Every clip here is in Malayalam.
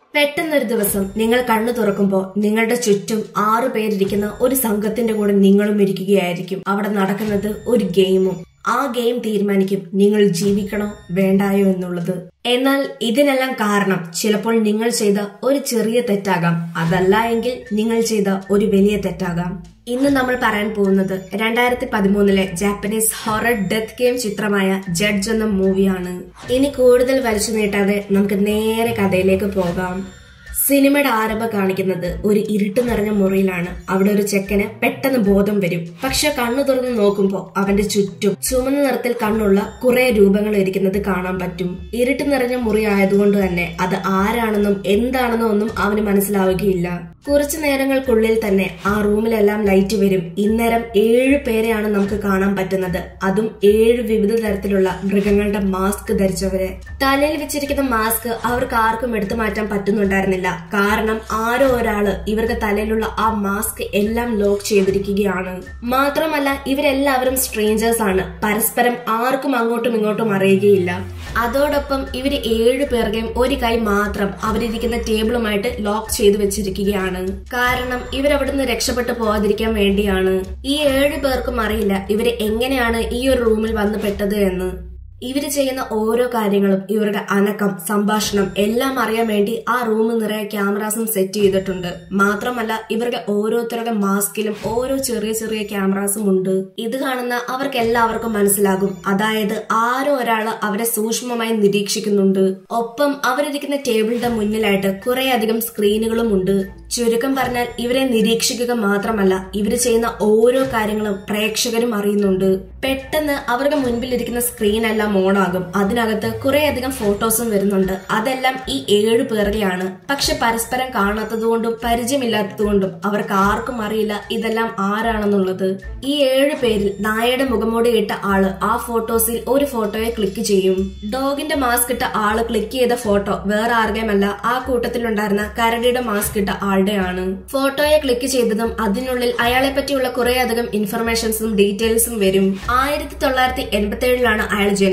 പെട്ടെന്നൊരു ദിവസം നിങ്ങൾ കണ്ണു തുറക്കുമ്പോൾ നിങ്ങളുടെ ചുറ്റും 6 പേരിരിക്കുന്ന ഒരു സംഘത്തിന്റെ കൂടെ നിങ്ങളും ഇരിക്കുകയായിരിക്കും. അവിടെ നടക്കുന്നത് ഒരു ഗെയിമും. ആ ഗെയിം തീരുമാനിക്കും നിങ്ങൾ ജീവിക്കണോ വേണ്ടായോ എന്നുള്ളത്. എന്നാൽ ഇതിനെല്ലാം കാരണം ചിലപ്പോൾ നിങ്ങൾ ചെയ്ത ഒരു ചെറിയ തെറ്റാകാം, അതല്ല എങ്കിൽ നിങ്ങൾ ചെയ്ത ഒരു വലിയ തെറ്റാകാം. ഇന്ന് നമ്മൾ പറയാൻ പോകുന്നത് 2013 ജാപ്പനീസ് ഹൊറർ ഡെത്ത് ഗെയിം ചിത്രമായ ജഡ്ജ് എന്ന മൂവിയാണ്. ഇനി കൂടുതൽ വലിച്ചു നീട്ടാതെ നമുക്ക് നേരെ കഥയിലേക്ക് പോകാം. സിനിമയുടെ ആരംഭം കാണിക്കുന്നത് ഒരു ഇരുട്ട് നിറഞ്ഞ മുറിയിലാണ്. അവിടെ ഒരു ചെക്കന് പെട്ടെന്ന് ബോധം വരും. പക്ഷെ കണ്ണു തുറന്ന് നോക്കുമ്പോൾ അവന്റെ ചുറ്റും ചുമന്ന നിറത്തിൽ കണ്ണുള്ള കുറെ രൂപങ്ങൾ ഇരിക്കുന്നത് കാണാൻ പറ്റും. ഇരുട്ട് നിറഞ്ഞ മുറി ആയതുകൊണ്ട് തന്നെ അത് ആരാണെന്നും എന്താണെന്നും ഒന്നും അവന് മനസ്സിലാവുകയില്ല. കുറച്ചു നേരങ്ങൾക്കുള്ളിൽ തന്നെ ആ റൂമിലെല്ലാം ലൈറ്റ് വരും. ഇന്നേരം 7 പേരെയാണ് നമുക്ക് കാണാൻ പറ്റുന്നത്. അതും 7 വിവിധ തരത്തിലുള്ള മൃഗങ്ങളുടെ മാസ്ക് ധരിച്ചവരെ. തലയിൽ വെച്ചിരിക്കുന്ന മാസ്ക് അവർക്ക് ആർക്കും എടുത്തു മാറ്റാൻ പറ്റുന്നുണ്ടായിരുന്നില്ല. കാരണം ആരോ ഒരാള് ഇവർക്ക് തലയിലുള്ള ആ മാസ്ക് എല്ലാം ലോക്ക് ചെയ്തിരിക്കുകയാണ്. മാത്രമല്ല ഇവരെല്ലാവരും സ്ട്രേഞ്ചേഴ്സ് ആണ്. പരസ്പരം ആർക്കും അങ്ങോട്ടും ഇങ്ങോട്ടും അറിയുകയില്ല. അതോടൊപ്പം ഇവര് 7 പേരുടെയും ഒരു കൈ മാത്രം അവരിരിക്കുന്ന ടേബിളുമായിട്ട് ലോക്ക് ചെയ്തു വെച്ചിരിക്കുകയാണ്. കാരണം ഇവരവിടുന്ന് രക്ഷപ്പെട്ടു പോകാതിരിക്കാൻ വേണ്ടിയാണ്. ഈ 7 പേർക്കും അറിയില്ല ഇവര് എങ്ങനെയാണ് ഈ ഒരു റൂമിൽ വന്നു പെട്ടത് എന്ന്. ഇവര് ചെയ്യുന്ന ഓരോ കാര്യങ്ങളും, ഇവരുടെ അനക്കം, സംഭാഷണം എല്ലാം അറിയാൻ വേണ്ടി ആ റൂം നിറയെ ക്യാമറാസും സെറ്റ് ചെയ്തിട്ടുണ്ട്. മാത്രമല്ല ഇവരുടെ ഓരോരുത്തരുടെ മാസ്കിലും ഓരോ ചെറിയ ചെറിയ ക്യാമറാസും ഉണ്ട്. ഇത് കാണുന്ന അവർക്ക് എല്ലാവർക്കും മനസ്സിലാകും, അതായത് ആരോ ഒരാള് അവരെ സൂക്ഷ്മമായി നിരീക്ഷിക്കുന്നുണ്ട്. ഒപ്പം അവരിരിക്കുന്ന ടേബിളിന്റെ മുന്നിലായിട്ട് കുറെ അധികം സ്ക്രീനുകളും ഉണ്ട്. ചുരുക്കം പറഞ്ഞാൽ ഇവരെ നിരീക്ഷിക്കുക മാത്രമല്ല ഇവര് ചെയ്യുന്ന ഓരോ കാര്യങ്ങളും പ്രേക്ഷകരും അറിയുന്നുണ്ട്. പെട്ടെന്ന് അവരുടെ മുൻപിലിരിക്കുന്ന സ്ക്രീൻ എല്ലാം ഓണാകും. അതിനകത്ത് കുറെ അധികം ഫോട്ടോസും വരുന്നുണ്ട്. അതെല്ലാം ഈ 7 പേരുടെയാണ്. പക്ഷെ പരസ്പരം കാണാത്തതുകൊണ്ടും പരിചയമില്ലാത്തതുകൊണ്ടും അവർക്ക് ആർക്കും അറിയില്ല ഇതെല്ലാം ആരാണെന്നുള്ളത്. ഈ 7 പേരിൽ നായയുടെ മുഖംമൂടി ഇട്ട ആള് ആ ഫോട്ടോസിൽ ഒരു ഫോട്ടോയെ ക്ലിക്ക് ചെയ്യും. ഡോഗിന്റെ മാസ്ക് ഇട്ട ആള് ക്ലിക്ക് ചെയ്ത ഫോട്ടോ വേറെ ആരുടെയുമല്ല, ആ കൂട്ടത്തിലുണ്ടായിരുന്ന കരടിയുടെ മാസ്ക് ഇട്ട ആളുടെയാണ്. ഫോട്ടോയെ ക്ലിക്ക് ചെയ്തതും അതിനുള്ളിൽ അയാളെ പറ്റിയുള്ള കുറെ അധികം ഇൻഫർമേഷൻസും ഡീറ്റെയിൽസും വരും. 1987 അയാൾ ജനിച്ചത്.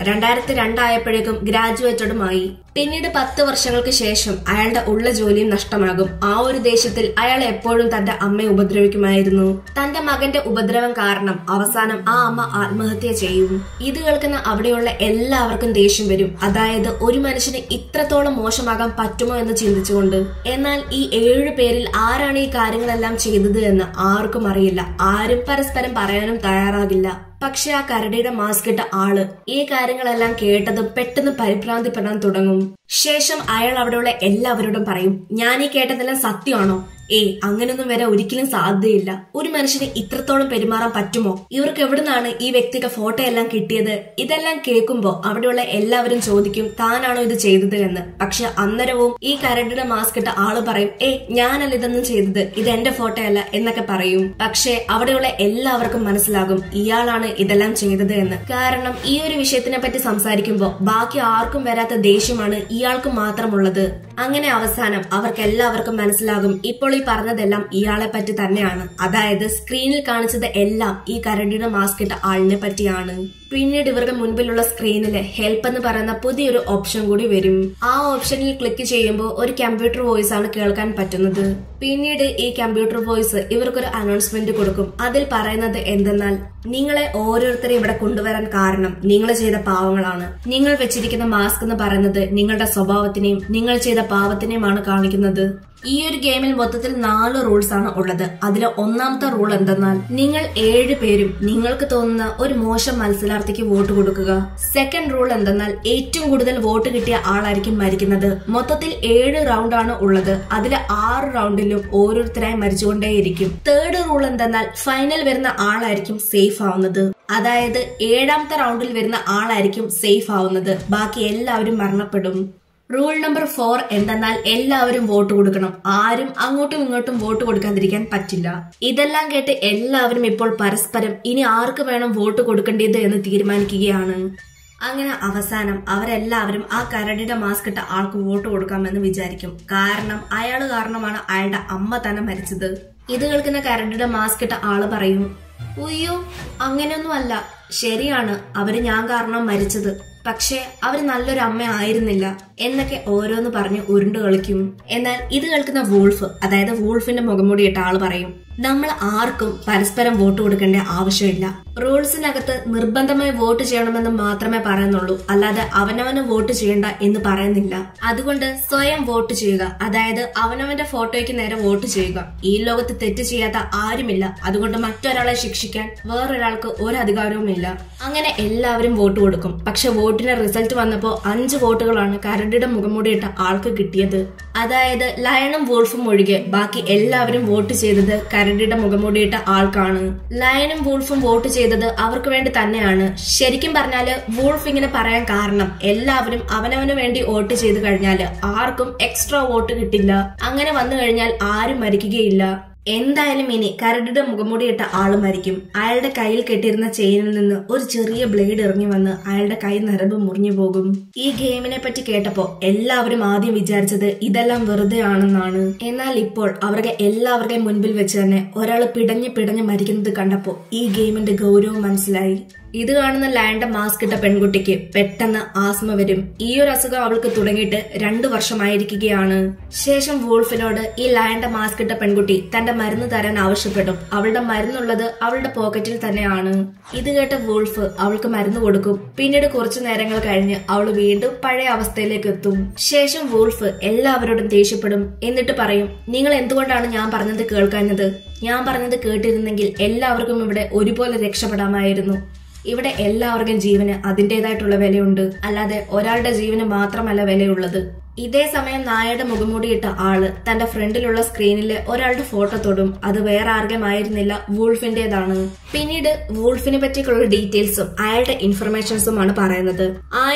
2002 ആയപ്പോഴേക്കും ഗ്രാജുവേറ്റഡുമായി. പിന്നീട് 10 വർഷങ്ങൾക്ക് ശേഷം അയാളുടെ ഉള്ള ജോലിയും നഷ്ടമാകും. ആ ഒരു ദേഷ്യത്തിൽ അയാൾ എപ്പോഴും തന്റെ അമ്മയെ ഉപദ്രവിക്കുമായിരുന്നു. തന്റെ മകന്റെ ഉപദ്രവം കാരണം അവസാനം ആ അമ്മ ആത്മഹത്യ ചെയ്യും. ഇത് കേൾക്കുന്ന അവിടെയുള്ള എല്ലാവർക്കും ദേഷ്യം വരും. അതായത് ഒരു മനുഷ്യന് ഇത്രത്തോളം മോശമാകാൻ പറ്റുമോ എന്ന് ചിന്തിച്ചുകൊണ്ട്. എന്നാൽ ഈ 7 പേരിൽ ആരാണ് ഈ കാര്യങ്ങളെല്ലാം ചെയ്തത് എന്ന് ആർക്കും അറിയില്ല. ആരും പരസ്പരം പറയാനും തയ്യാറാകില്ല. പക്ഷെ ആ കരടിയുടെ മാസ്ക് ഇട്ട ആള് ഈ കാര്യങ്ങളെല്ലാം കേട്ടതും പെട്ടെന്ന് പരിഭ്രാന്തിപ്പെടാൻ തുടങ്ങും. ശേഷം അയാൾ അവിടെയുള്ള എല്ലാവരോടും പറയും, ഞാൻ ഈ കേട്ടതെല്ലാം സത്യമാണോ? അങ്ങനൊന്നും വരെ ഒരിക്കലും സാധ്യതയില്ല. ഒരു മനുഷ്യന് ഇത്രത്തോളം പെരുമാറാൻ പറ്റുമോ? ഇവർക്ക് എവിടുന്നാണ് ഈ വ്യക്തിയുടെ ഫോട്ടോ എല്ലാം കിട്ടിയത്? ഇതെല്ലാം കേൾക്കുമ്പോ അവിടെയുള്ള എല്ലാവരും ചോദിക്കും, താനാണോ ഇത് ചെയ്തത് എന്ന്. പക്ഷെ അന്നേരവും ഈ കരടിയുടെ മാസ്ക് ഇട്ട ആള് പറയും, ഞാനല്ല ഇതൊന്നും ചെയ്തത്, ഇത് എന്റെ ഫോട്ടോ അല്ല എന്നൊക്കെ പറയും. പക്ഷെ അവിടെയുള്ള എല്ലാവർക്കും മനസ്സിലാകും ഇയാളാണ് ഇതെല്ലാം ചെയ്തത് എന്ന്. കാരണം ഈ ഒരു വിഷയത്തിനെ പറ്റി സംസാരിക്കുമ്പോ ബാക്കി ആർക്കും വരാത്ത ദേഷ്യമാണ് ഇയാൾക്ക് മാത്രമുള്ളത്. അങ്ങനെ അവസാനം അവർക്ക് എല്ലാവർക്കും മനസ്സിലാകും ഇപ്പോൾ ഈ പറഞ്ഞതെല്ലാം ഇയാളെ പറ്റി തന്നെയാണ്. അതായത് സ്ക്രീനിൽ കാണിച്ചത് എല്ലാം ഈ കരടിയുടെ മാസ്ക് ഇട്ട ആളിനെ പറ്റിയാണ്. പിന്നീട് ഇവരുടെ മുൻപിലുള്ള സ്ക്രീനില് ഹെൽപ്പ് എന്ന് പറയുന്ന പുതിയൊരു ഓപ്ഷൻ കൂടി വരും. ആ ഓപ്ഷനിൽ ക്ലിക്ക് ചെയ്യുമ്പോൾ ഒരു കമ്പ്യൂട്ടർ വോയിസ് ആണ് കേൾക്കാൻ പറ്റുന്നത്. പിന്നീട് ഈ കമ്പ്യൂട്ടർ വോയിസ് ഇവർക്കൊരു അനൗൺസ്മെന്റ് കൊടുക്കും. അതിൽ പറയുന്നത് എന്തെന്നാൽ, നിങ്ങളെ ഓരോരുത്തരെയും ഇവിടെ കൊണ്ടുവരാൻ കാരണം നിങ്ങൾ ചെയ്ത പാവങ്ങളാണ്. നിങ്ങൾ വെച്ചിരിക്കുന്ന മാസ്ക് എന്ന് പറയുന്നത് നിങ്ങളുടെ സ്വഭാവത്തിനെയും നിങ്ങൾ ചെയ്ത പാവത്തിനെയുമാണ് കാണിക്കുന്നത്. ഈ ഒരു ഗെയിമിൽ മൊത്തത്തിൽ 4 റൂൾസ് ആണ് ഉള്ളത്. അതിലെ ഒന്നാമത്തെ റൂൾ എന്തെന്നാൽ, നിങ്ങൾ 7 പേരും നിങ്ങൾക്ക് തോന്നുന്ന ഒരു മോശം മത്സരാർത്ഥിക്ക് വോട്ട് കൊടുക്കുക. സെക്കൻഡ് റൂൾ എന്തെന്നാൽ, ഏറ്റവും കൂടുതൽ വോട്ട് കിട്ടിയ ആളായിരിക്കും മരിക്കുന്നത്. മൊത്തത്തിൽ 7 റൗണ്ട് ആണ് ഉള്ളത്. അതിലെ 6 റൗണ്ടിലും ഓരോരുത്തരായി മരിച്ചുകൊണ്ടേയിരിക്കും. തേർഡ് റൂൾ എന്തെന്നാൽ, ഫൈനൽ വരുന്ന ആളായിരിക്കും സേഫ് ആവുന്നത്. അതായത് 7ാമത്തെ റൗണ്ടിൽ വരുന്ന ആളായിരിക്കും സേഫ് ആവുന്നത്. ബാക്കി എല്ലാവരും മരണപ്പെടും. റൂൾ നമ്പർ 4 എന്തെന്നാൽ, എല്ലാവരും വോട്ട് കൊടുക്കണം. ആരും അങ്ങോട്ടും ഇങ്ങോട്ടും വോട്ട് കൊടുക്കാതിരിക്കാൻ പറ്റില്ല. ഇതെല്ലാം കേട്ട് എല്ലാവരും ഇപ്പോൾ പരസ്പരം ഇനി ആർക്ക് വേണം വോട്ട് കൊടുക്കേണ്ടത് എന്ന് തീരുമാനിക്കുകയാണ്. അങ്ങനെ അവസാനം അവരെല്ലാവരും ആ കരടിയുടെ മാസ്ക് ഇട്ട ആൾക്ക് വോട്ട് കൊടുക്കാമെന്ന് വിചാരിക്കും. കാരണം അയാള് കാരണമാണ് അയാളുടെ അമ്മ തന്നെ മരിച്ചത്. ഇത് കേൾക്കുന്ന കരടിയുടെ മാസ്ക് ഇട്ട ആള് പറയും, ഉയ്യോ അങ്ങനെയൊന്നും അല്ല, ശരിയാണ് അവര് ഞാൻ കാരണം മരിച്ചത്. പക്ഷെ അവര് നല്ലൊരു അമ്മ ആയിരുന്നില്ല. എന്നൊക്കെ ഓരോന്ന് പറഞ്ഞ് ഉരുണ്ട് കളിക്കും. എന്നാൽ ഇത് കേൾക്കുന്ന വൂൾഫ്, അതായത് വൂൾഫിന്റെ മുഖംമൂടിയിട്ട ആള് പറയും, നമ്മൾ ആർക്കും പരസ്പരം വോട്ട് കൊടുക്കേണ്ട ആവശ്യമില്ല. റൂൾസിനകത്ത് നിർബന്ധമായി വോട്ട് ചെയ്യണമെന്ന് മാത്രമേ പറയുന്നുള്ളൂ, അല്ലാതെ അവനവന് വോട്ട് ചെയ്യണ്ട എന്ന് പറയുന്നില്ല. അതുകൊണ്ട് സ്വയം വോട്ട് ചെയ്യുക, അതായത് അവനവന്റെ ഫോട്ടോയ്ക്ക് നേരെ വോട്ട് ചെയ്യുക. ഈ ലോകത്ത് തെറ്റ് ചെയ്യാത്ത ആരുമില്ല, അതുകൊണ്ട് മറ്റൊരാളെ ശിക്ഷിക്കാൻ വേറൊരാൾക്ക് ഒരു അധികാരവുമില്ല. അങ്ങനെ എല്ലാവരും വോട്ട് കൊടുക്കും. പക്ഷെ വോട്ടിന്റെ റിസൾട്ട് വന്നപ്പോ 5 വോട്ടുകളാണ് കരടിയുടെ മുഖംമൂടിയിട്ട ആൾക്ക് കിട്ടിയത്. അതായത് ലയണും വൂൾഫും ഒഴികെ ബാക്കി എല്ലാവരും വോട്ട് ചെയ്തത് കരടിയുടെ മുഖംമൂടിയിട്ട ആൾക്കാണ്. ലയണും വൂൾഫും വോട്ട് ചെയ്തത് അവർക്ക് വേണ്ടി തന്നെയാണ്. ശരിക്കും പറഞ്ഞാല് വൂൾഫ് ഇങ്ങനെ പറയാൻ കാരണം എല്ലാവരും അവനവന് വേണ്ടി വോട്ട് ചെയ്ത് കഴിഞ്ഞാല് ആർക്കും എക്സ്ട്രാ വോട്ട് കിട്ടില്ല. അങ്ങനെ വന്നു കഴിഞ്ഞാൽ ആരും മരിക്കുകയില്ല. എന്തായാലും ഇനി കരടിയുടെ മുഖംമൂടിയിട്ട ആള് മരിക്കും. അയാളുടെ കയ്യിൽ കെട്ടിയിരുന്ന ചെയിനിൽ നിന്ന് ഒരു ചെറിയ ബ്ലേഡ് ഇറങ്ങി വന്ന് അയാളുടെ കൈ നരമ്പ് മുറിഞ്ഞു പോകും. ഈ ഗെയിമിനെ പറ്റി കേട്ടപ്പോ എല്ലാവരും ആദ്യം വിചാരിച്ചത് ഇതെല്ലാം വെറുതെ ആണെന്നാണ്. എന്നാൽ ഇപ്പോൾ എല്ലാവരുടെയും മുൻപിൽ വെച്ച് തന്നെ ഒരാള് പിടഞ്ഞ് മരിക്കുന്നത് കണ്ടപ്പോ ഈ ഗെയിമിന്റെ ഗൗരവം മനസ്സിലായി. ഇത് കാണുന്ന ലയന്റെ മാസ്ക് ഇട്ട പെൺകുട്ടിക്ക് പെട്ടെന്ന് ആസ്മ വരും. ഈ ഒരു അസുഖം അവൾക്ക് തുടങ്ങിയിട്ട് 2 വർഷമായിരിക്കുകയാണ്. ശേഷം വൂൾഫിനോട് ഈ ലയന്റെ മാസ്ക് ഇട്ട പെൺകുട്ടി തന്റെ മരുന്ന് തരാൻ ആവശ്യപ്പെടും. അവളുടെ മരുന്നുള്ളത് അവളുടെ പോക്കറ്റിൽ തന്നെയാണ്. ഇത് കേട്ട വൂൾഫ് അവൾക്ക് മരുന്ന് കൊടുക്കും. പിന്നീട് കുറച്ചു നേരങ്ങൾ കഴിഞ്ഞ് അവൾ വീണ്ടും പഴയ അവസ്ഥയിലേക്ക് എത്തും. ശേഷം വൂൾഫ് എല്ലാവരോടും ദേഷ്യപ്പെടും. എന്നിട്ട് പറയും, നിങ്ങൾ എന്തുകൊണ്ടാണ് ഞാൻ പറഞ്ഞത് കേൾക്കാഞ്ഞത്? ഞാൻ പറഞ്ഞത് കേട്ടിരുന്നെങ്കിൽ എല്ലാവർക്കും ഇവിടെ ഒരുപോലെ രക്ഷപ്പെടാമായിരുന്നു. ഇവിടെ എല്ലാവർക്കും ജീവന് അതിന്റേതായിട്ടുള്ള വിലയുണ്ട്, അല്ലാതെ ഒരാളുടെ ജീവന് മാത്രമല്ല വിലയുള്ളത്. ഇതേ സമയം നായയുടെ മുഖംമൂടിയിട്ട ആള് തന്റെ ഫ്രണ്ടിലുള്ള സ്ക്രീനിലെ ഒരാളുടെ ഫോട്ടോ തൊടും. അത് വേറെ ആർക്കും ആയിരുന്നില്ല, വൂൾഫിന്റേതാണ്. പിന്നീട് വൂൾഫിനെ പറ്റിയുള്ള ഡീറ്റെയിൽസും അയാളുടെ ഇൻഫർമേഷൻസുമാണ് പറയുന്നത്.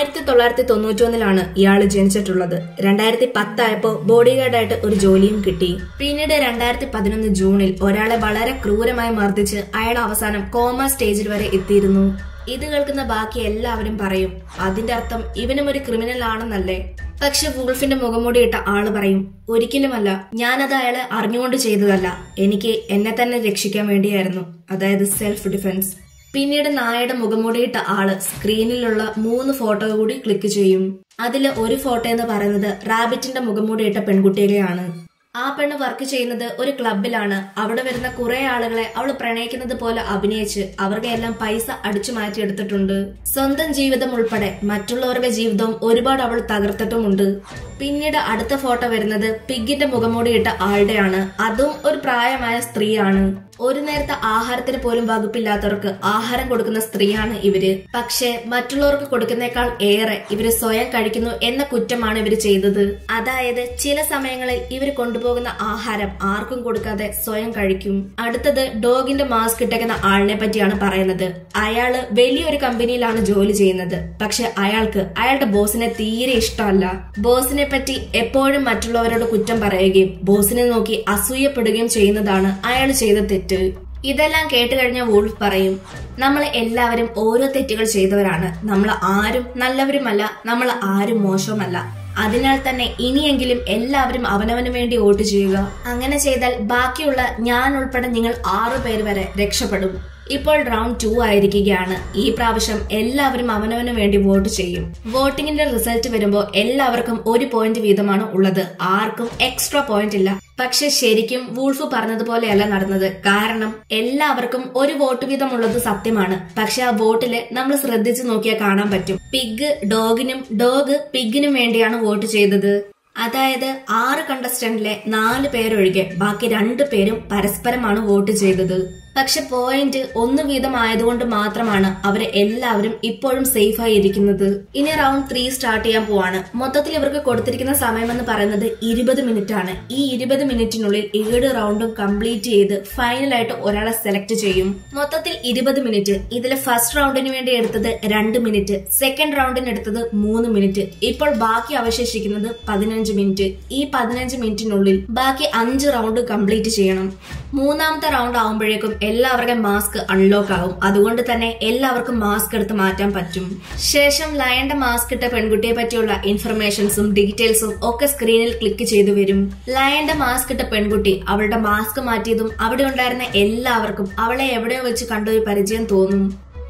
1991 ഇയാള് ജനിച്ചിട്ടുള്ളത്. 2010 ആയപ്പോ ബോഡി ഗാർഡായിട്ട് ഒരു ജോലിയും കിട്ടി. പിന്നീട് 2011 ജൂണിൽ ഒരാളെ വളരെ ക്രൂരമായി മർദ്ദിച്ച് അയാൾ അവസാനം കോമ സ്റ്റേജിൽ വരെ എത്തിയിരുന്നു. ഇത് കേൾക്കുന്ന ബാക്കി എല്ലാവരും പറയും, അതിന്റെ അർത്ഥം ഇവനും ഒരു ക്രിമിനൽ ആണെന്നല്ലേ? പക്ഷെ വൂൾഫിന്റെ മുഖംമൂടിയിട്ട ആള് പറയും, ഒരിക്കലുമല്ല, ഞാനത് അയാളെ അറിഞ്ഞുകൊണ്ട് ചെയ്തതല്ല, എനിക്ക് എന്നെ തന്നെ രക്ഷിക്കാൻ വേണ്ടിയായിരുന്നു, അതായത് സെൽഫ് ഡിഫെൻസ്. പിന്നീട് നായയുടെ മുഖംമൂടിയിട്ട ആള് സ്ക്രീനിലുള്ള 3 ഫോട്ടോ കൂടി ക്ലിക്ക് ചെയ്യും. അതില് ഒരു ഫോട്ടോ എന്ന് പറയുന്നത് റാബിറ്റിന്റെ മുഖംമൂടിയിട്ട പെൺകുട്ടിയെയാണ്. ആ പെണ്ണ് വർക്ക് ചെയ്യുന്നത് ഒരു ക്ലബിലാണ്. അവിടെ വരുന്ന കുറെ ആളുകളെ അവൾ പ്രണയിക്കുന്നത് പോലെ അഭിനയിച്ച് അവരുടെ എല്ലാം പൈസ അടിച്ചു മാറ്റിയെടുത്തിട്ടുണ്ട്. സ്വന്തം ജീവിതം ഉൾപ്പെടെ മറ്റുള്ളവരുടെ ജീവിതവും ഒരുപാട് അവൾ തകർത്തിട്ടുമുണ്ട്. പിന്നീട് അടുത്ത ഫോട്ടോ വരുന്നത് പിഗിന്റെ മുഖംമൂടിയിട്ട ആളുടെയാണ്. അതും ഒരു പ്രായമായ സ്ത്രീയാണ്. ഒരു നേരത്തെ ആഹാരത്തിന് പോലും വകുപ്പില്ലാത്തവർക്ക് ആഹാരം കൊടുക്കുന്ന സ്ത്രീയാണ് ഇവര്. പക്ഷെ മറ്റുള്ളവർക്ക് കൊടുക്കുന്നേക്കാൾ ഏറെ ഇവര് സ്വയം കഴിക്കുന്നു എന്ന കുറ്റമാണ് ഇവര് ചെയ്തത്. അതായത് ചില സമയങ്ങളിൽ ഇവര് കൊണ്ടുപോകുന്ന ആഹാരം ആർക്കും കൊടുക്കാതെ സ്വയം കഴിക്കും. അടുത്തത് ഡോഗിന്റെ മാസ്ക് ഇട്ടേക്കുന്ന ആളിനെ പറ്റിയാണ് പറയുന്നത്. അയാള് വലിയൊരു കമ്പനിയിലാണ് ജോലി ചെയ്യുന്നത്. പക്ഷെ അയാൾക്ക് അയാളുടെ ബോസിനെ തീരെ ഇഷ്ടമല്ല. ബോസിനെ പറ്റി എപ്പോഴും മറ്റുള്ളവരോട് കുറ്റം പറയുകയും ബോസിനെ നോക്കി അസൂയപ്പെടുകയും ചെയ്യുന്നതാണ് അയാൾ ചെയ്ത തെറ്റ്. ഇതെല്ലാം കേട്ട് കഴിഞ്ഞ വൂൾഫ് പറയും, നമ്മൾ എല്ലാവരും ഓരോ തെറ്റുകൾ ചെയ്തവരാണ്. നമ്മൾ ആരും നല്ലവരുമല്ല, നമ്മൾ ആരും മോശവുമല്ല. അതിനാൽ തന്നെ ഇനിയെങ്കിലും എല്ലാവരും അവനവന് വേണ്ടി വോട്ട് ചെയ്യുക. അങ്ങനെ ചെയ്താൽ ബാക്കിയുള്ള ഞാൻ ഉൾപ്പെടെ നിങ്ങൾ 6 പേര് വരെ രക്ഷപ്പെടും. ഇപ്പോൾ റൗണ്ട് 2 ആയിരിക്കുകയാണ്. ഈ പ്രാവശ്യം എല്ലാവരും അവനവന് വേണ്ടി വോട്ട് ചെയ്യും. വോട്ടിംഗിന്റെ റിസൾട്ട് വരുമ്പോൾ എല്ലാവർക്കും 1 പോയിന്റ് വീതമാണ് ഉള്ളത്. ആർക്കും എക്സ്ട്രാ പോയിന്റ് ഇല്ല. പക്ഷെ ശരിക്കും വൂൾഫ് പറഞ്ഞതുപോലെയല്ല നടന്നത്. കാരണം എല്ലാവർക്കും 1 വോട്ട് വീതം ഉള്ളത് സത്യമാണ്. പക്ഷെ ആ വോട്ടില് നമ്മൾ ശ്രദ്ധിച്ചു നോക്കിയാൽ കാണാൻ പറ്റും, പിഗ് ഡോഗിനും ഡോഗ് പിഗിനും വേണ്ടിയാണ് വോട്ട് ചെയ്തത്. അതായത് 6 കണ്ടസ്റ്റന്റിലെ 4 പേരൊഴികെ ബാക്കി 2 പേരും പരസ്പരമാണ് വോട്ട് ചെയ്തത്. പക്ഷെ പോയിന്റ് 1 വീതം ആയതുകൊണ്ട് മാത്രമാണ് അവര് എല്ലാവരും ഇപ്പോഴും സേഫ് ആയി ഇരിക്കുന്നത്. ഇനി റൗണ്ട് 3 സ്റ്റാർട്ട് ചെയ്യാൻ പോവാണ്. മൊത്തത്തിൽ ഇവർക്ക് കൊടുത്തിരിക്കുന്ന സമയം എന്ന് പറയുന്നത് 20 മിനിറ്റ് ആണ്. ഈ 20 മിനിറ്റിനുള്ളിൽ 7 റൗണ്ടും കംപ്ലീറ്റ് ചെയ്ത് ഫൈനലായിട്ട് ഒരാളെ സെലക്ട് ചെയ്യും. മൊത്തത്തിൽ 20 മിനിറ്റ്. ഇതില് ഫസ്റ്റ് റൗണ്ടിന് വേണ്ടി എടുത്തത് 2 മിനിറ്റ്, സെക്കൻഡ് റൗണ്ടിന് എടുത്തത് 3 മിനിറ്റ്. ഇപ്പോൾ ബാക്കി അവശേഷിക്കുന്നത് 15 മിനിറ്റ്. ഈ 15 മിനിറ്റിനുള്ളിൽ ബാക്കി 5 റൗണ്ട് കംപ്ലീറ്റ് ചെയ്യണം. മൂന്നാമത്തെ റൗണ്ട് ആവുമ്പോഴേക്കും എല്ലാവരുടെയും മാസ്ക് അൺലോക്ക് ആകും. അതുകൊണ്ട് തന്നെ എല്ലാവർക്കും മാസ്ക് എടുത്ത് മാറ്റാൻ പറ്റും. ശേഷം ലയന്റെ മാസ്ക് ഇട്ട പെൺകുട്ടിയെ പറ്റിയുള്ള ഇൻഫർമേഷൻസും ഡീറ്റെയിൽസും ഒക്കെ സ്ക്രീനിൽ ക്ലിക്ക് ചെയ്തു വരും. ലയന്റെ മാസ്ക് ഇട്ട പെൺകുട്ടി അവളുടെ മാസ്ക് മാറ്റിയതും അവിടെ ഉണ്ടായിരുന്ന എല്ലാവർക്കും അവളെ എവിടെയോ വെച്ച് കണ്ടൊരു പരിചയം തോന്നും.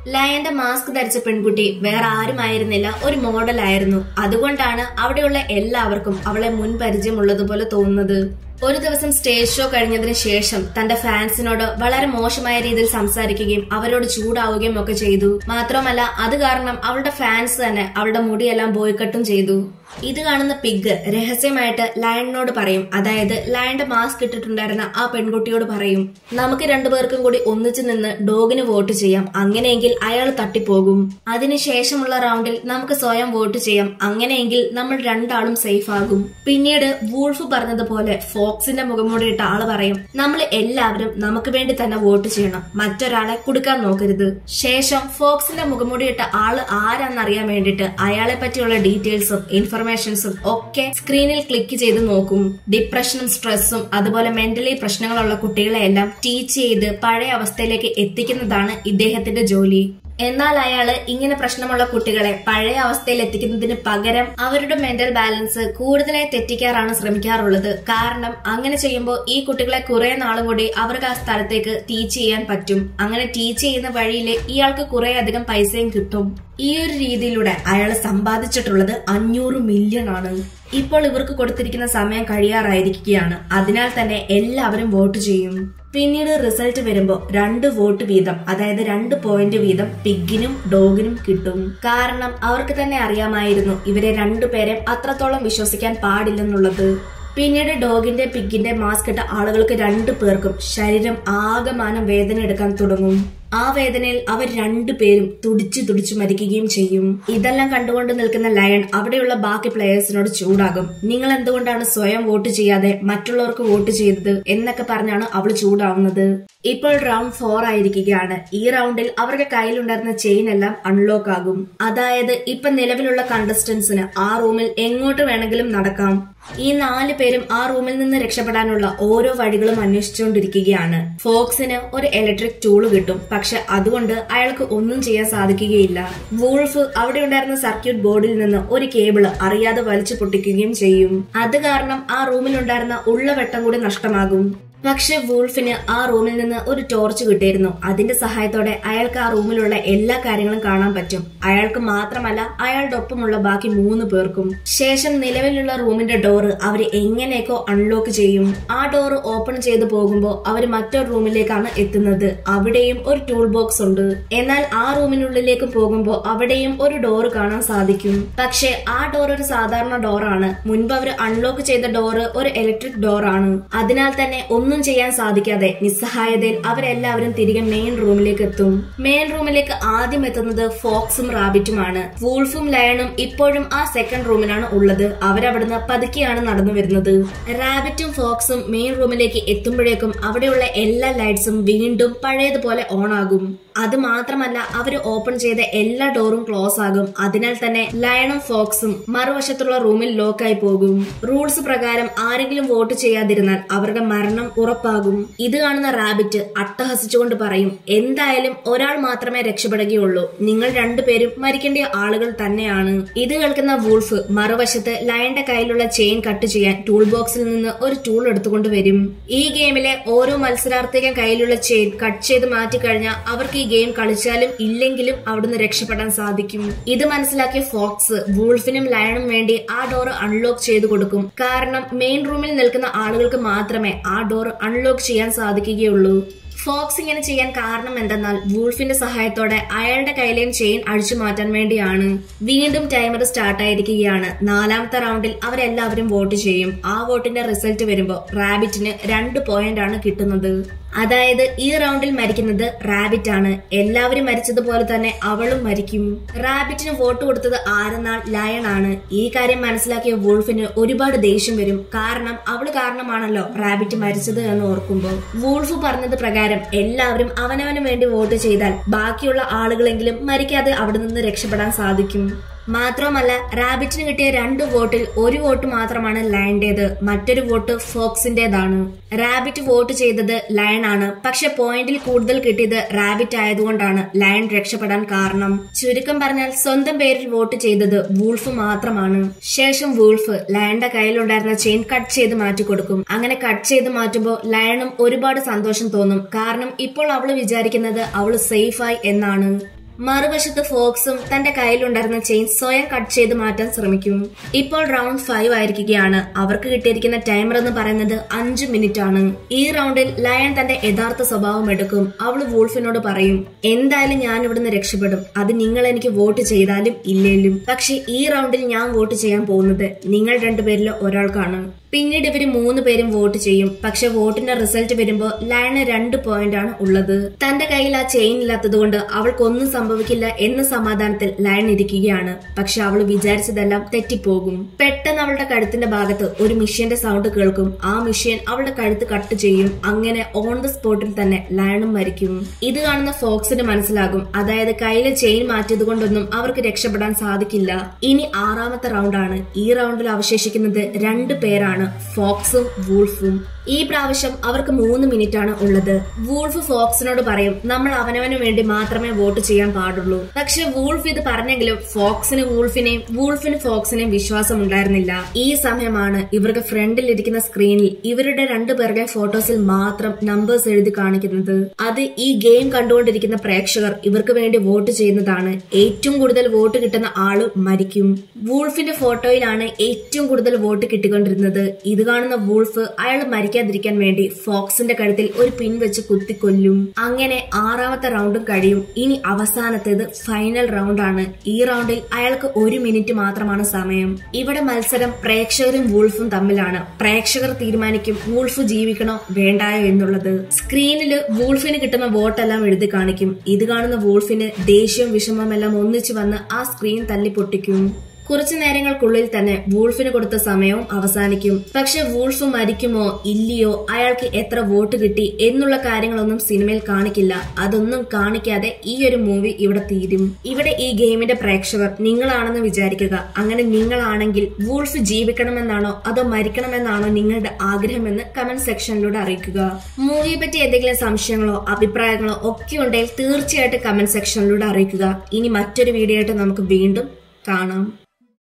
ലയന്റെ മാസ്ക് ധരിച്ച പെൺകുട്ടി വേറെ ആരുമായിരുന്നില്ല, ഒരു മോഡലായിരുന്നു. അതുകൊണ്ടാണ് അവിടെയുള്ള എല്ലാവർക്കും അവളെ മുൻ പരിചയമുള്ളതുപോലെ തോന്നുന്നത്. ഒരു ദിവസം സ്റ്റേജ് ഷോ കഴിഞ്ഞതിന് ശേഷം തന്റെ ഫാൻസിനോട് വളരെ മോശമായ രീതിയിൽ സംസാരിക്കുകയും അവരോട് ചൂടാവുകയും ഒക്കെ ചെയ്തു. മാത്രമല്ല അത് കാരണം അവളുടെ ഫാൻസ് തന്നെ അവളുടെ മുടിയെല്ലാം ബോയ്ക്കട്ടും ചെയ്തു. ഇത് കാണുന്ന പിഗ് രഹസ്യമായിട്ട് ലയണിനോട് പറയും, അതായത് ലയന്റെ മാസ്ക് ഇട്ടിട്ടുണ്ടായിരുന്ന ആ പെൺകുട്ടിയോട് പറയും, നമുക്ക് രണ്ടുപേർക്കും കൂടി ഒന്നിച്ചു നിന്ന് ഡോഗിന് വോട്ട് ചെയ്യാം, അങ്ങനെയെങ്കിൽ അയാൾ തട്ടിപ്പോകും. അതിനുശേഷമുള്ള റൗണ്ടിൽ നമുക്ക് സ്വയം വോട്ട് ചെയ്യാം, അങ്ങനെയെങ്കിൽ നമ്മൾ രണ്ടാളും സേഫ് ആകും. പിന്നീട് വൂൾഫ് പറഞ്ഞതുപോലെ ഫോക്സിന്റെ മുഖംമൂടിയിട്ട ആള് പറയും, നമ്മൾ എല്ലാവരും നമുക്ക് വേണ്ടി തന്നെ വോട്ട് ചെയ്യണം, മറ്റൊരാളെ കൊടുക്കാൻ നോക്കരുത്. ശേഷം ഫോക്സിന്റെ മുഖംമൂടിയിട്ട ആള് ആരാന്നറിയാൻ വേണ്ടിട്ട് അയാളെ പറ്റിയുള്ള ഡീറ്റെയിൽസും ഇൻഫർമേഷൻസും ഒക്കെ സ്ക്രീനിൽ ക്ലിക്ക് ചെയ്ത് നോക്കും. ഡിപ്രഷനും സ്ട്രെസ്സും അതുപോലെ മെന്റലി പ്രശ്നങ്ങളുള്ള കുട്ടികളെ എല്ലാം ടീച്ച് ചെയ്ത് പഴയ അവസ്ഥയിലേക്ക് എത്തിക്കുന്നതാണ് ഇദ്ദേഹത്തിന്റെ ജോലി. എന്നാൽ അയാള് ഇങ്ങനെ പ്രശ്നമുള്ള കുട്ടികളെ പഴയ അവസ്ഥയിൽ എത്തിക്കുന്നതിന് പകരം അവരുടെ മെന്റൽ ബാലൻസ് കൂടുതലായി തെറ്റിക്കാറാണ് ശ്രമിക്കാറുള്ളത്. കാരണം അങ്ങനെ ചെയ്യുമ്പോൾ ഈ കുട്ടികളെ കുറെ നാളും കൂടി അവർക്ക് ആ സ്ഥലത്തേക്ക് ടീച്ച് ചെയ്യാൻ പറ്റും. അങ്ങനെ ടീച്ച് ചെയ്യുന്ന വഴിയിൽ ഇയാൾക്ക് കുറെ അധികം പൈസയും കിട്ടും. ഈ ഒരു രീതിയിലൂടെ അയാൾ സമ്പാദിച്ചിട്ടുള്ളത് 500 മില്യൺ ആണ്. ഇപ്പോൾ ഇവർക്ക് കൊടുത്തിരിക്കുന്ന സമയം കഴിയാറായിരിക്കുകയാണ്. അതിനാൽ തന്നെ എല്ലാവരും വോട്ട് ചെയ്യും. പിന്നീട് റിസൾട്ട് വരുമ്പോ 2 വോട്ട് വീതം, അതായത് 2 പോയിന്റ് വീതം പിഗിനും ഡോഗിനും കിട്ടും. കാരണം അവർക്ക് തന്നെ അറിയാമായിരുന്നു ഇവരെ രണ്ടുപേരെ അത്രത്തോളം വിശ്വസിക്കാൻ പാടില്ലെന്നുള്ളത്. പിന്നീട് ഡോഗിന്റെ പിഗിന്റെ മാസ്ക് ഇട്ട ആളുകൾക്ക് 2 പേർക്കും ശരീരം ആകമാനം വേദന എടുക്കാൻ തുടങ്ങും. ആ വേദനയിൽ അവർ 2 പേരും തുടിച്ചു മരിക്കുകയും ചെയ്യും. ഇതെല്ലാം കണ്ടുകൊണ്ട് നിൽക്കുന്ന ലയൺ അവിടെയുള്ള ബാക്കി പ്ലേയേഴ്സിനോട് ചൂടാകും. നിങ്ങൾ എന്തുകൊണ്ടാണ് സ്വയം വോട്ട് ചെയ്യാതെ മറ്റുള്ളവർക്ക് വോട്ട് ചെയ്തത് എന്നൊക്കെ പറഞ്ഞാണ് അവൾ ചൂടാവുന്നത്. ഇപ്പോൾ റൗണ്ട് 4 ആയിരിക്കുകയാണ്. ഈ റൗണ്ടിൽ അവരുടെ കയ്യിലുണ്ടായിരുന്ന ചെയിൻ എല്ലാം അൺലോക്ക് ആകും. അതായത് ഇപ്പൊ നിലവിലുള്ള കണ്ടസ്റ്റന്റ്സിന് ആ റൂമിൽ എങ്ങോട്ട് വേണമെങ്കിലും നടക്കാം. ഈ 4 പേരും ആ റൂമിൽ നിന്ന് രക്ഷപ്പെടാനുള്ള ഓരോ വഴികളും അന്വേഷിച്ചുകൊണ്ടിരിക്കുകയാണ്. ഫോക്സിന് ഒരു ഇലക്ട്രിക് ടൂള് കിട്ടും, പക്ഷെ അതുകൊണ്ട് അയാൾക്ക് ഒന്നും ചെയ്യാൻ സാധിക്കുകയില്ല. വൂൾഫ് അവിടെ ഉണ്ടായിരുന്ന സർക്യൂട്ട് ബോർഡിൽ നിന്ന് ഒരു കേബിള് അറിയാതെ വലിച്ചു പൊട്ടിക്കുകയും ചെയ്യും. അത് കാരണം ആ റൂമിലുണ്ടായിരുന്ന ഉള്ള വെട്ടം കൂടി നഷ്ടമാകും. പക്ഷെ വൂൾഫിന് ആ റൂമിൽ നിന്ന് ഒരു ടോർച്ച് കിട്ടിയിരുന്നു. അതിന്റെ സഹായത്തോടെ അയാൾക്ക് ആ റൂമിലുള്ള എല്ലാ കാര്യങ്ങളും കാണാൻ പറ്റും. അയാൾക്ക് മാത്രമല്ല അയാളുടെ ഒപ്പമുള്ള ബാക്കി 3 പേർക്കും. ശേഷം നിലവിലുള്ള റൂമിന്റെ ഡോറ് അവര് എങ്ങനെയൊക്കെ അൺലോക്ക് ചെയ്യും. ആ ഡോറ് ഓപ്പൺ ചെയ്ത് പോകുമ്പോൾ അവര് മറ്റൊരു റൂമിലേക്കാണ് എത്തുന്നത്. അവിടെയും ഒരു ടൂൾ ബോക്സ് ഉണ്ട്. എന്നാൽ ആ റൂമിനുള്ളിലേക്ക് പോകുമ്പോൾ അവിടെയും ഒരു ഡോറ് കാണാൻ സാധിക്കും. പക്ഷെ ആ ഡോർ ഒരു സാധാരണ ഡോറാണ്. മുൻപ് അവര് അൺലോക്ക് ചെയ്ത ഡോറ് ഒരു ഇലക്ട്രിക് ഡോറാണ്. അതിനാൽ തന്നെ ഒന്നും ചെയ്യാൻ സാധിക്കാതെ നിസ്സഹായതയിൽ അവരെല്ലാവരും തിരികെ മെയിൻ റൂമിലേക്ക് എത്തും. മെയിൻ റൂമിലേക്ക് ആദ്യം എത്തുന്നത് ഫോക്സും റാബിറ്റുമാണ്. വൂൾഫും ലയണും ഇപ്പോഴും ആ സെക്കൻഡ് റൂമിലാണ് ഉള്ളത്. അവരവിടുന്ന് പതുക്കെയാണ് നടന്നു വരുന്നത്. റാബിറ്റും ഫോക്സും മെയിൻ റൂമിലേക്ക് എത്തുമ്പോഴേക്കും അവിടെയുള്ള എല്ലാ ലൈറ്റ്സും വീണ്ടും പഴയതുപോലെ ഓൺ ആകും. അത് മാത്രമല്ല അവര് ഓപ്പൺ ചെയ്ത എല്ലാ ഡോറും ക്ലോസ് ആകും. അതിനാൽ തന്നെ ലയണും ഫോക്സും മറുവശത്തുള്ള റൂമിൽ ലോക്കായി പോകും. റൂൾസ് പ്രകാരം ആരെങ്കിലും വോട്ട് ചെയ്യാതിരുന്നാൽ അവരുടെ മരണം ഉറപ്പാകും. ഇത് കാണുന്ന റാബിറ്റ് അട്ടഹസിച്ചുകൊണ്ട് പറയും, എന്തായാലും ഒരാൾ മാത്രമേ രക്ഷപ്പെടുകയുള്ളൂ, നിങ്ങൾ 2 പേരും മരിക്കേണ്ട ആളുകൾ തന്നെയാണ്. ഇത് കേൾക്കുന്ന വൂൾഫ് മറുവശത്ത് ലയന്റെ കയ്യിലുള്ള ചെയിൻ കട്ട് ചെയ്യാൻ ടൂൾ ബോക്സിൽ നിന്ന് ഒരു ടൂൾ എടുത്തുകൊണ്ട് വരും. ഈ ഗെയിമിലെ ഓരോ മത്സരാർത്ഥിക്കും കയ്യിലുള്ള ചെയിൻ കട്ട് ചെയ്ത് മാറ്റിക്കഴിഞ്ഞാൽ അവർക്ക് ഈ ഗെയിം കളിച്ചാലും ഇല്ലെങ്കിലും അവിടുന്ന് രക്ഷപ്പെടാൻ സാധിക്കും. ഇത് മനസ്സിലാക്കിയ ഫോക്സ് വൂൾഫിനും ലയണും വേണ്ടി ആ ഡോർ അൺലോക്ക് ചെയ്തു കൊടുക്കും. കാരണം മെയിൻ റൂമിൽ നിൽക്കുന്ന ആളുകൾക്ക് മാത്രമേ ആ ഡോർ അൺലോക്ക് ചെയ്യാൻ സാധിക്കുകയുള്ളൂ. ഫോക്സ് ഇങ്ങനെ ചെയ്യാൻ കാരണം എന്തെന്നാൽ വൂൾഫിന്റെ സഹായത്തോടെ അയാളുടെ കയ്യിലെയും ചെയിൻ അഴിച്ചു മാറ്റാൻ വേണ്ടിയാണ്. വീണ്ടും ടൈമർ സ്റ്റാർട്ട് ആയിരിക്കുകയാണ്. 4ാമത്തെ റൗണ്ടിൽ അവരെല്ലാവരും വോട്ട് ചെയ്യും. ആ വോട്ടിന്റെ റിസൾട്ട് വരുമ്പോൾ റാബിറ്റിന് 2 പോയിന്റ് ആണ് കിട്ടുന്നത്. അതായത് ഈ റൗണ്ടിൽ മരിക്കുന്നത് റാബിറ്റ് ആണ്. എല്ലാവരും മരിച്ചതുപോലെ തന്നെ അവളും മരിക്കും. റാബിറ്റിന് വോട്ട് കൊടുത്തത് ആരെന്നാൽ ലയൺ ആണ്. ഈ കാര്യം മനസ്സിലാക്കിയ വൂൾഫിന് ഒരുപാട് ദേഷ്യം വരും. കാരണം അവള് കാരണമാണല്ലോ റാബിറ്റ് മരിച്ചത് എന്ന് ഓർക്കുമ്പോൾ. വൂൾഫ് പറഞ്ഞത് പ്രകാരം എല്ലാവരും അവനവന് വേണ്ടി വോട്ട് ചെയ്താൽ ബാക്കിയുള്ള ആളുകളെങ്കിലും മരിക്കാതെ അവിടെ നിന്ന് രക്ഷപ്പെടാൻ സാധിക്കും. മാത്രമല്ല റാബിറ്റിന് കിട്ടിയ 2 വോട്ടിൽ 1 വോട്ട് മാത്രമാണ് ലയന്റേത്, മറ്റൊരു വോട്ട് ഫോക്സിന്റേതാണ്. റാബിറ്റ് വോട്ട് ചെയ്തത് ലയൺ ആണ്. പക്ഷെ പോയിന്റിൽ കൂടുതൽ കിട്ടിയത് റാബിറ്റ് ആയതുകൊണ്ടാണ് ലയൺ രക്ഷപ്പെടാൻ കാരണം. ചുരുക്കം പറഞ്ഞാൽ സ്വന്തം പേരിൽ വോട്ട് ചെയ്തത് വൂൾഫ് മാത്രമാണ്. ശേഷം വൂൾഫ് ലയന്റെ കയ്യിലുണ്ടായിരുന്ന ചെയിൻ കട്ട് ചെയ്ത് മാറ്റി കൊടുക്കും. അങ്ങനെ കട്ട് ചെയ്ത് മാറ്റുമ്പോൾ ലയണും ഒരുപാട് സന്തോഷം തോന്നും. കാരണം ഇപ്പോൾ അവള് വിചാരിക്കുന്നത് അവള് സേഫായി എന്നാണ്. മറുവശത്ത് ഫോക്സും തന്റെ കയ്യിലുണ്ടായിരുന്ന ചെയിൻ സ്വയം കട്ട് ചെയ്ത് മാറ്റാൻ ശ്രമിക്കും. ഇപ്പോൾ റൗണ്ട് 5 ആയിരിക്കുകയാണ്. അവർക്ക് കിട്ടിയിരിക്കുന്ന ടൈമർ എന്ന് പറയുന്നത് 5 മിനിറ്റ് ആണ്. ഈ റൗണ്ടിൽ ലയൺ തന്റെ യഥാർത്ഥ സ്വഭാവം എടുക്കും. അവള് വൂൾഫിനോട് പറയും, എന്തായാലും ഞാൻ ഇവിടുന്ന് രക്ഷപ്പെടും, അത് നിങ്ങൾ എനിക്ക് വോട്ട് ചെയ്താലും ഇല്ലേലും. പക്ഷെ ഈ റൗണ്ടിൽ ഞാൻ വോട്ട് ചെയ്യാൻ പോകുന്നത് നിങ്ങൾ രണ്ടുപേരിൽ ഒരാൾക്കാണ്. പിന്നീട് ഇവര് 3 പേരും വോട്ട് ചെയ്യും. പക്ഷെ വോട്ടിന്റെ റിസൾട്ട് വരുമ്പോ ലയണ് 2 പോയിന്റ് ആണ് ഉള്ളത്. തന്റെ കയ്യിൽ ആ ചെയിൻ ഇല്ലാത്തത് കൊണ്ട് അവൾക്കൊന്നും സംഭവിക്കില്ല എന്ന സമാധാനത്തിൽ ലയൺ ഇരിക്കുകയാണ്. പക്ഷെ അവൾ വിചാരിച്ചതെല്ലാം തെറ്റിപ്പോകും. പെട്ടെന്ന് അവളുടെ കഴുത്തിന്റെ ഭാഗത്ത് ഒരു മിഷ്യന്റെ സൗണ്ട് കേൾക്കും. ആ മിഷ്യൻ അവളുടെ കഴുത്ത് കട്ട് ചെയ്യും. അങ്ങനെ ഓൺ ദ സ്പോട്ടിൽ തന്നെ ലയണും മരിക്കും. ഇത് കാണുന്ന ഫോക്സിന് മനസ്സിലാകും, അതായത് കയ്യിലെ ചെയിൻ മാറ്റിയത് കൊണ്ടൊന്നും അവർക്ക് രക്ഷപ്പെടാൻ സാധിക്കില്ല. ഇനി 6ാമത്തെ റൗണ്ടാണ്. ഈ റൗണ്ടിൽ അവശേഷിക്കുന്നത് 2 പേരാണ്, ഫോക്സും വൂൾഫും. ഈ പ്രാവശ്യം അവർക്ക് 3 മിനിറ്റ് ആണ് ഉള്ളത്. വൂൾഫ് ഫോക്സിനോട് പറയും, നമ്മൾ അവനവന് വേണ്ടി മാത്രമേ വോട്ട് ചെയ്യാൻ പാടുള്ളൂ. പക്ഷെ വൂൾഫ് ഇത് പറഞ്ഞെങ്കിലും ഫോക്സിന് വൂൾഫിനെയും വൂൾഫിന് ഫോക്സിനെയും വിശ്വാസം ഉണ്ടായിരുന്നില്ല. ഈ സമയമാണ് ഇവർക്ക് ഫ്രണ്ടിൽ ഇരിക്കുന്ന സ്ക്രീനിൽ ഇവരുടെ 2 പേരുടെ ഫോട്ടോസിൽ മാത്രം നമ്പേഴ്സ് എഴുതി കാണിക്കുന്നത്. അത് ഈ ഗെയിം കണ്ടുകൊണ്ടിരിക്കുന്ന പ്രേക്ഷകർ ഇവർക്ക് വേണ്ടി വോട്ട് ചെയ്യുന്നതാണ്. ഏറ്റവും കൂടുതൽ വോട്ട് കിട്ടുന്ന ആള് മരിക്കും. വൂൾഫിന്റെ ഫോട്ടോയിലാണ് ഏറ്റവും കൂടുതൽ വോട്ട് കിട്ടിക്കൊണ്ടിരുന്നത്. ഇത് കാണുന്ന വൂൾഫ് അയാൾ മരിക്കാതിരിക്കാൻ വേണ്ടി ഫോക്സിന്റെ കഴുത്തിൽ ഒരു പിൻ വെച്ച് കുത്തിക്കൊല്ലും. അങ്ങനെ 6ാമത്തെ റൗണ്ടും കഴിയും. ഇനി അവസാനത്തേത് ഫൈനൽ റൗണ്ട് ആണ്. ഈ റൗണ്ടിൽ അയാൾക്ക് 1 മിനിറ്റ് മാത്രമാണ് സമയം. ഇവിടെ മത്സരം പ്രേക്ഷകരും വൂൾഫും തമ്മിലാണ്. പ്രേക്ഷകർ തീരുമാനിക്കും വൂൾഫ് ജീവിക്കണോ വേണ്ടായോ എന്നുള്ളത്. സ്ക്രീനില് വൂൾഫിന് കിട്ടുന്ന വോട്ടെല്ലാം എഴുതി കാണിക്കും. ഇത് കാണുന്ന വൂൾഫിന് ദേഷ്യവും വിഷമമെല്ലാം ഒന്നിച്ചു വന്ന് ആ സ്ക്രീൻ തല്ലി പൊട്ടിക്കും. കുറച്ചു നേരങ്ങൾക്കുള്ളിൽ തന്നെ വൂൾഫിന് കൊടുത്ത സമയവും അവസാനിക്കും. പക്ഷെ വൂൾഫ് മരിക്കുമോ ഇല്ലയോ, അയാൾക്ക് എത്ര വോട്ട് കിട്ടി എന്നുള്ള കാര്യങ്ങളൊന്നും സിനിമയിൽ കാണിക്കില്ല. അതൊന്നും കാണിക്കാതെ ഈ ഒരു മൂവി ഇവിടെ തീരും. ഇവിടെ ഈ ഗെയിമിന്റെ പ്രേക്ഷകർ നിങ്ങളാണെന്ന് വിചാരിക്കുക. അങ്ങനെ നിങ്ങളാണെങ്കിൽ വൂൾഫ് ജീവിക്കണമെന്നാണോ അതോ മരിക്കണമെന്നാണോ നിങ്ങളുടെ ആഗ്രഹമെന്ന് കമന്റ് സെക്ഷനിലൂടെ അറിയിക്കുക. മൂവിയെ പറ്റി എന്തെങ്കിലും സംശയങ്ങളോ അഭിപ്രായങ്ങളോ ഒക്കെ ഉണ്ടെങ്കിൽ തീർച്ചയായിട്ടും കമന്റ് സെക്ഷനിലൂടെ അറിയിക്കുക. ഇനി മറ്റൊരു വീഡിയോ ആയിട്ട് നമുക്ക് വീണ്ടും കാണാം.